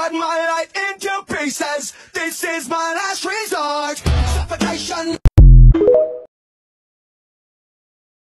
cut my life into pieces. This is my last